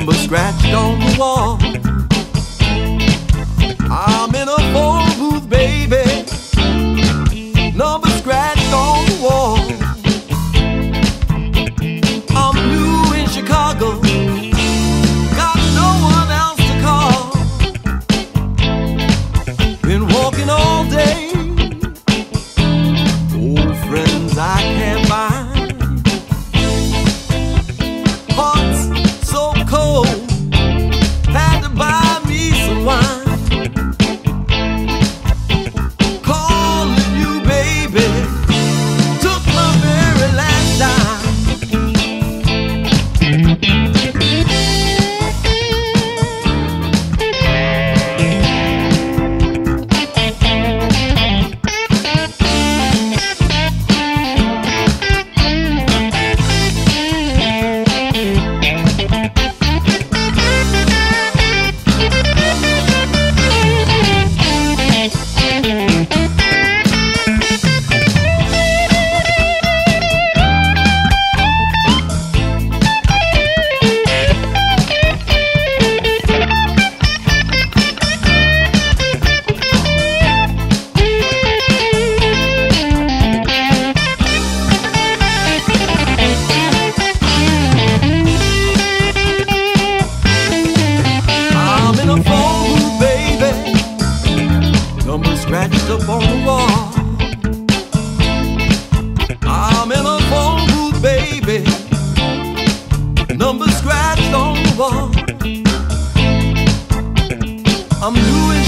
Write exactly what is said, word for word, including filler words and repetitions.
number scratched on the wall. I'm in a phone booth, baby, number scratched on the wall. I'm new in Chicago, got no one else to call. Been walking all day, old friends I can't find. Heart's so cold, had to buy me some wine. Calling you, baby, took my very last dime. Number scratched up on the wall. I'm in a phone booth, baby, number scratched on the wall. I'm new